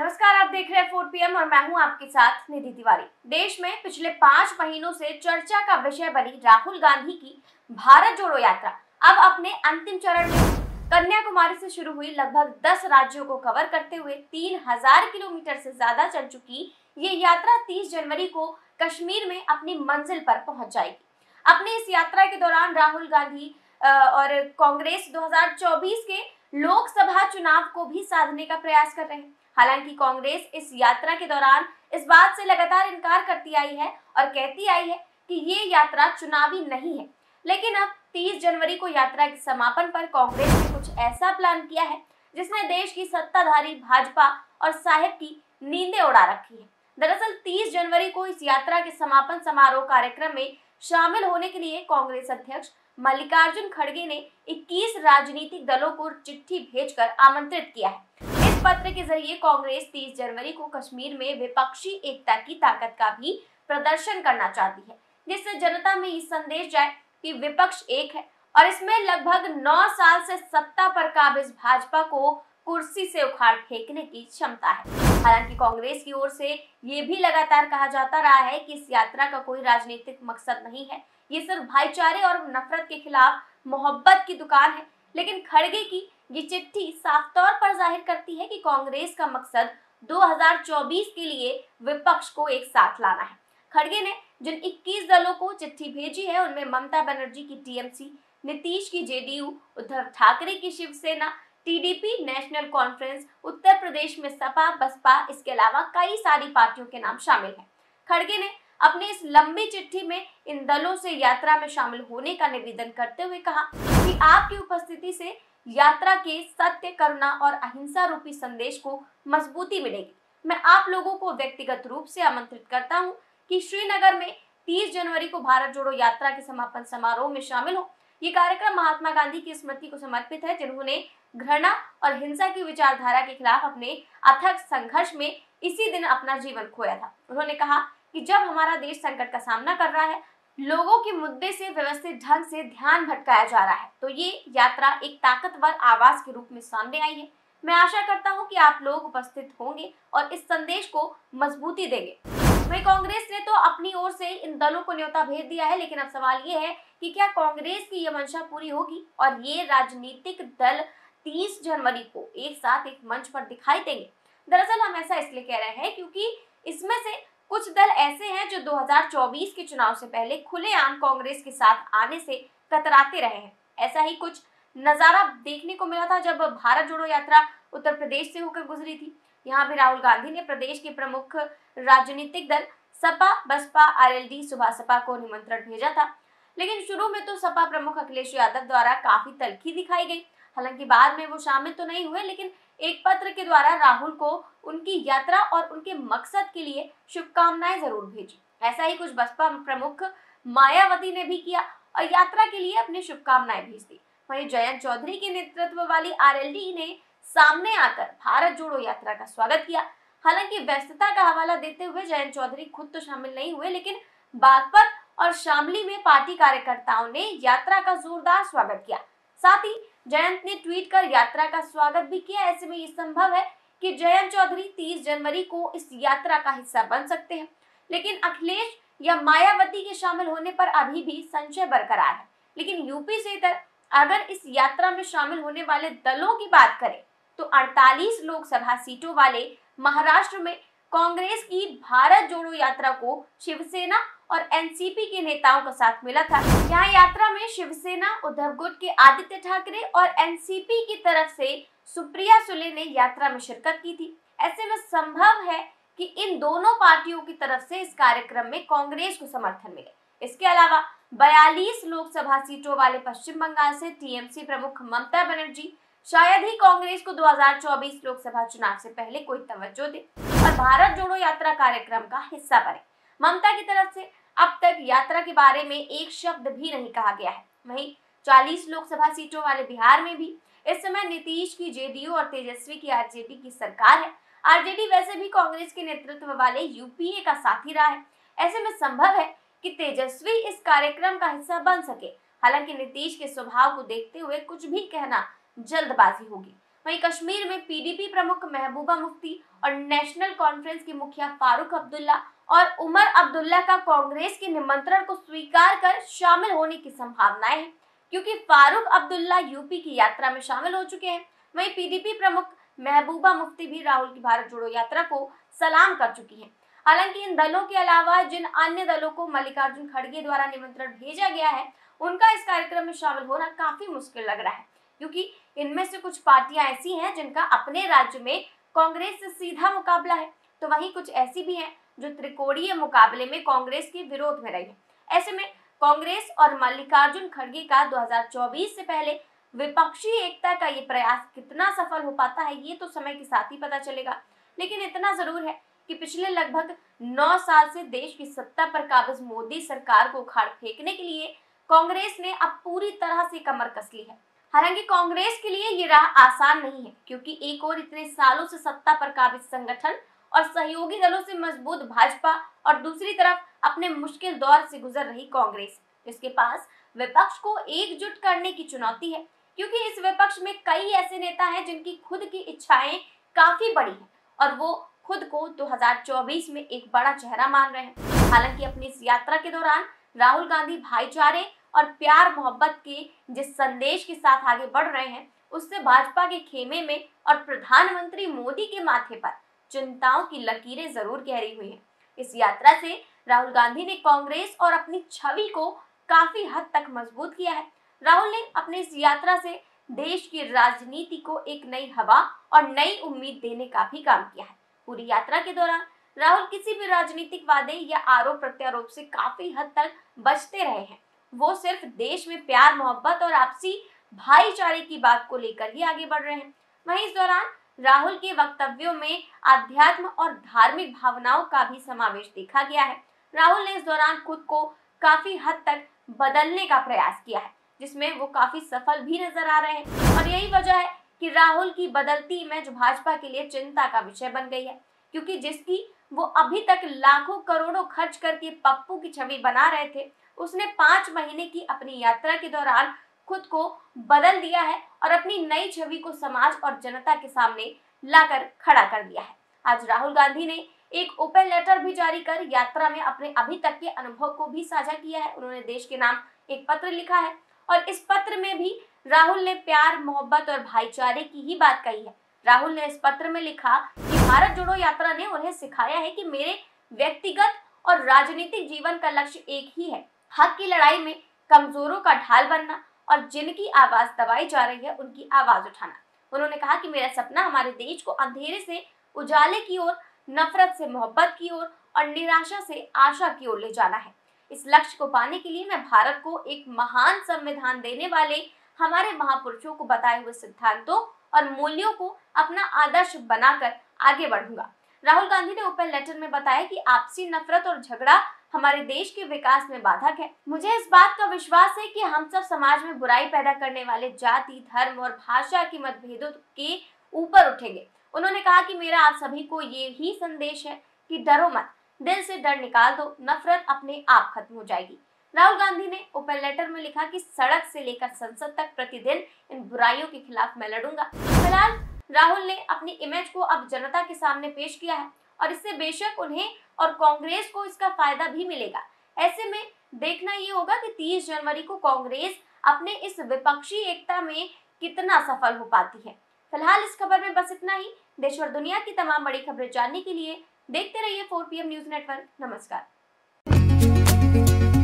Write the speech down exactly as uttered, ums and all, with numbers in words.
नमस्कार, आप देख रहे हैं फोर पी एम और मैं हूं आपके साथ निधि तिवारी। देश में पिछले पांच महीनों से चर्चा का विषय बनी राहुल गांधी की भारत जोड़ो यात्रा अब अपने अंतिम चरण में कन्याकुमारी से शुरू हुई लगभग दस राज्यों को कवर करते हुए तीन हजार किलोमीटर से ज्यादा चल चुकी ये यात्रा तीस जनवरी को कश्मीर में अपनी मंजिल पर पहुंच जाएगी। अपनी इस यात्रा के दौरान राहुल गांधी और कांग्रेस दो हजार चौबीस के लोकसभा चुनाव को भी साधने का प्रयास कर रहे हैं। हालांकि कांग्रेस इस यात्रा के दौरान इस बात से लगातार इनकार करती आई है और कहती आई है कि ये यात्रा चुनावी नहीं है, लेकिन अब तीस जनवरी को यात्रा के समापन पर कांग्रेस ने कुछ ऐसा प्लान किया है जिसने देश की सत्ताधारी भाजपा और साहिब की नींदें उड़ा रखी है। दरअसल तीस जनवरी को इस यात्रा के समापन समारोह कार्यक्रम में शामिल होने के लिए कांग्रेस अध्यक्ष मल्लिकार्जुन खड़गे ने इक्कीस राजनीतिक दलों को चिट्ठी भेजकर आमंत्रित किया है। इस पत्र के जरिए कांग्रेस तीस जनवरी को कश्मीर में विपक्षी एकता की ताकत का भी प्रदर्शन करना चाहती है, जिससे जनता में ये संदेश जाए कि विपक्ष एक है और इसमें लगभग नौ साल से सत्ता पर काबिज भाजपा को कुर्सी से उखाड़ फेंकने की क्षमता है। हालांकि कांग्रेस की ओर से ये भी लगातार कहा जाता रहा है कि इस यात्रा का कोई राजनीतिक मकसद नहीं है, ये सिर्फ भाईचारे और नफरत के खिलाफ मोहब्बत की दुकान है। लेकिन खड़गे की ये चिट्ठी साफ तौर पर जाहिर करती है कि कांग्रेस का मकसद दो हजार चौबीस के लिए विपक्ष को एक साथ लाना है। खड़गे ने जिन इक्कीस दलों को चिट्ठी भेजी है उनमें ममता बनर्जी की टी एम सी, नीतीश की J D U, Uddhav Thackeray की Shiv Sena, T D P, National Conference, Uttar Pradesh में सपा, बसपा, इसके अलावा कई सारी पार्टियों के नाम शामिल हैं। खड़गे ने अपनी इस लंबी चिट्ठी में इन दलों से यात्रा में शामिल होने का निवेदन करते हुए कहा कि आपकी उपस्थिति से यात्रा के सत्य, करुणा और अहिंसा रूपी संदेश को मजबूती मिलेगी। मैं आप लोगों को व्यक्तिगत रूप से आमंत्रित करता हूं कि श्रीनगर में तीस जनवरी को भारत जोड़ो यात्रा के समापन समारोह में शामिल हो। ये कार्यक्रम महात्मा गांधी की स्मृति को समर्पित है, जिन्होंने घृणा और हिंसा की विचारधारा के खिलाफ अपने अथक संघर्ष में इसी दिन अपना जीवन खोया था। उन्होंने कहा कि जब हमारा देश संकट का सामना कर रहा है, लोगों के मुद्दे से व्यवस्थित ढंग से ध्यान भटकाया जा रहा है, तो ये यात्रा एक ताकतवर आवाज के रूप में सामने आई है। मैं आशा करता हूं कि आप लोग उपस्थित होंगे और इस संदेश को मजबूती देंगे। वहीं कांग्रेस ने तो अपनी ओर से इन दलों को न्योता भेज दिया है, लेकिन अब सवाल ये है कि क्या कांग्रेस की ये मंशा पूरी होगी और ये राजनीतिक दल तीस जनवरी को एक साथ एक मंच पर दिखाई देंगे। दरअसल हम ऐसा इसलिए कह रहे हैं क्योंकि इसमें से कुछ दल ऐसे हैं जो दो हजार चौबीस के चुनाव से पहले खुलेआम कांग्रेस के साथ आने से कतराते रहे हैं। ऐसा ही कुछ नजारा देखने को मिला था जब भारत जोड़ो यात्रा उत्तर प्रदेश से होकर गुजरी थी। यहाँ भी राहुल गांधी ने प्रदेश के प्रमुख राजनीतिक दल Sapa, Baspa, R L D, सुबह सपा को निमंत्रण भेजा था, लेकिन शुरू में तो सपा प्रमुख अखिलेश यादव द्वारा काफी तल्खी दिखाई गई। हालांकि बाद में वो शामिल तो नहीं हुए, लेकिन एक पत्र के द्वारा राहुल को उनकी यात्रा और उनके मकसद के लिए शुभकामनाएं जरूर भेजी। ऐसा ही कुछ बसपा प्रमुख मायावती ने भी किया और यात्रा के लिए अपनी शुभकामनाएं भेज दी। वहीं जयंत चौधरी के नेतृत्व वाली आर एल डी ने सामने आकर भारत जोड़ो यात्रा का स्वागत किया। हालांकि व्यस्तता का हवाला देते हुए जयंत चौधरी खुद तो शामिल नहीं हुए, लेकिन बागपत और शामली में पार्टी कार्यकर्ताओं ने यात्रा का जोरदार स्वागत किया। साथ ही जयंत ने ट्वीट कर यात्रा का स्वागत भी किया। ऐसे में ये संभव है कि जयंत चौधरी तीस जनवरी को इस यात्रा का हिस्सा बन सकते हैं, लेकिन अखिलेश या मायावती के शामिल होने पर अभी भी संशय बरकरार है। लेकिन यूपी से इधर अगर इस यात्रा में शामिल होने वाले दलों की बात करें तो अड़तालीस लोकसभा सीटों वाले महाराष्ट्र में कांग्रेस की भारत जोड़ो यात्रा को शिवसेना और एन सी पी के नेताओं का साथ मिला था। यहाँ यात्रा में शिवसेना, उद्धव गुट के आदित्य ठाकरे और एन सी पी की तरफ से सुप्रिया सुले ने यात्रा में शिरकत की थी। ऐसे में संभव है कि इन दोनों पार्टियों की तरफ से इस कार्यक्रम में कांग्रेस को समर्थन मिले। इसके अलावा बयालीस लोकसभा सीटों वाले पश्चिम बंगाल से टी एम सी प्रमुख ममता बनर्जी शायद ही कांग्रेस को दो हजार चौबीस लोकसभा चुनाव से पहले कोई तवज्जो दे और भारत जोड़ो यात्रा कार्यक्रम का हिस्सा बने। ममता की तरफ से अब तक यात्रा के बारे में एक शब्द भी नहीं कहा गया है। वहीं चालीस लोकसभा सीटों वाले बिहार में भी इस समय नीतीश की जे डी यू और तेजस्वी की आर जे डी की सरकार है। आर जे डी वैसे भी कांग्रेस के नेतृत्व वाले यू पी ए का साथी रहा है। ऐसे में संभव है कि तेजस्वी इस कार्यक्रम का हिस्सा बन सके। हालांकि नीतीश के स्वभाव को देखते हुए कुछ भी कहना जल्दबाजी होगी। वहीं कश्मीर में पीडीपी प्रमुख महबूबा मुफ्ती और नेशनल कॉन्फ्रेंस के मुखिया फारूक अब्दुल्ला और उमर अब्दुल्ला का कांग्रेस के निमंत्रण को स्वीकार कर शामिल होने की संभावनाएं हैं, क्योंकि फारूक अब्दुल्ला यूपी की यात्रा में शामिल हो चुके हैं। वहीं पीडीपी प्रमुख महबूबा मुफ्ती भी राहुल की भारत जोड़ो यात्रा को सलाम कर चुकी हैं। हालांकि इन दलों के अलावा जिन अन्य दलों को मल्लिकार्जुन खड़गे द्वारा निमंत्रण भेजा गया है, उनका इस कार्यक्रम में शामिल होना काफी मुश्किल लग रहा है, क्योंकि इनमें से कुछ पार्टियां ऐसी हैं जिनका अपने राज्य में कांग्रेस से सीधा मुकाबला है, तो वहीं कुछ ऐसी भी हैं जो त्रिकोणीय मुकाबले में कांग्रेस के विरोध में रही है। ऐसे में कांग्रेस और मल्लिकार्जुन खड़गे का दो हज़ार चौबीस से पहले विपक्षी एकता का ये प्रयास कितना सफल हो पाता है, ये तो समय के साथ ही पता चलेगा। लेकिन इतना जरूर है कि पिछले लगभग नौ साल से देश की सत्ता पर काबिज मोदी सरकार को उखाड़ फेंकने के लिए कांग्रेस ने अब पूरी तरह से कमर कस ली है। हालांकि कांग्रेस के लिए ये राह आसान नहीं है, क्योंकि एक और इतने सालों से सत्ता पर काबिज संगठन और सहयोगी दलों से मजबूत भाजपा और दूसरी तरफ अपने मुश्किल दौर से गुजर रही कांग्रेस। इसके पास विपक्ष को एकजुट करने की चुनौती है, क्योंकि इस विपक्ष में कई ऐसे नेता हैं जिनकी खुद की इच्छाएं काफी बड़ी हैं और वो खुद को दो हज़ार चौबीस में एक बड़ा चेहरा मान रहे हैं। हालांकि अपनी इस यात्रा के दौरान राहुल गांधी भाईचारे और प्यार मोहब्बत के जिस संदेश के साथ आगे बढ़ रहे हैं, उससे भाजपा के खेमे में और प्रधानमंत्री मोदी के माथे पर चिंताओं की लकीरें जरूर गहरी हुई हैं। इस यात्रा से राहुल गांधी ने कांग्रेस और अपनी छवि को काफी हद तक मजबूत किया है। राहुल ने अपनी इस यात्रा से देश की राजनीति को एक नई हवा और नई उम्मीद देने का भी काम किया है। पूरी यात्रा के दौरान राहुल किसी भी राजनीतिक वादे या आरोप प्रत्यारोप से काफी हद तक बचते रहे हैं। वो सिर्फ देश में प्यार मोहब्बत और आपसी भाईचारे की बात को लेकर ही आगे बढ़ रहे हैं। वहीं इस दौरान राहुल के वक्तव्यों में आध्यात्म और धार्मिक भावनाओं का भी समावेश देखा गया है। राहुल ने इस दौरान खुद को काफी हद तक बदलने का प्रयास किया है, जिसमें वो काफी सफल भी नजर आ रहे हैं। और यही वजह है कि राहुल की बदलती इमेज भाजपा के लिए चिंता का विषय बन गई है, क्योंकि जिसकी वो अभी तक लाखों करोड़ों खर्च करके पप्पू की छवि बना रहे थे, उसने पांच महीने की अपनी यात्रा के दौरान खुद को बदल दिया है और अपनी नई छवि को समाज और जनता के सामने लाकर खड़ा कर दिया है। आज राहुल गांधी ने एक ओपन लेटर भी जारी कर यात्रा में अपने अभी तक के अनुभव को भी साझा किया है। उन्होंने देश के नाम एक पत्र लिखा है और इस पत्र में भी राहुल ने प्यार मोहब्बत और भाईचारे की ही बात कही है। राहुल ने इस पत्र में लिखा कि भारत जोड़ो यात्रा ने उन्हें सिखाया है कि मेरे व्यक्तिगत और राजनीतिक जीवन का लक्ष्य एक ही है, हक की लड़ाई में कमजोरों का ढाल बनना और जिनकी आवाज दबाई जा रही है उनकी आवाज उठाना। उन्होंने कहा कि मेरा सपना हमारे देश को अंधेरे से उजाले की ओर, नफरत से मोहब्बत की ओर और निराशा से आशा की ओर ले जाना है। इस लक्ष्य को पाने के लिए मैं भारत को एक महान संविधान देने वाले हमारे महापुरुषों को बताए हुए सिद्धांतों और मूल्यों को अपना आदर्श बनाकर आगे बढ़ूंगा। राहुल गांधी ने ओपन लेटर में बताया कि आपसी नफरत और झगड़ा हमारे देश के विकास में बाधक है। मुझे इस बात का विश्वास है कि हम सब समाज में बुराई पैदा करने वाले जाति, धर्म और भाषा के मतभेदों के ऊपर उठेंगे। उन्होंने कहा कि मेरा आप सभी को ये ही संदेश है कि डरो मत, दिल से डर निकाल दो, नफरत अपने आप खत्म हो जाएगी। राहुल गांधी ने ओपन लेटर में लिखा कि सड़क से लेकर संसद तक प्रतिदिन इन बुराइयों के खिलाफ मैं लड़ूंगा। फिलहाल राहुल ने अपनी इमेज को अब जनता के सामने पेश किया है और इससे बेशक उन्हें और कांग्रेस को इसका फायदा भी मिलेगा। ऐसे में देखना ये होगा कि तीस जनवरी को कांग्रेस अपने इस विपक्षी एकता में कितना सफल हो पाती है। फिलहाल इस खबर में बस इतना ही। देश और दुनिया की तमाम बड़ी खबरें जानने के लिए देखते रहिए four P M news network. नमस्कार।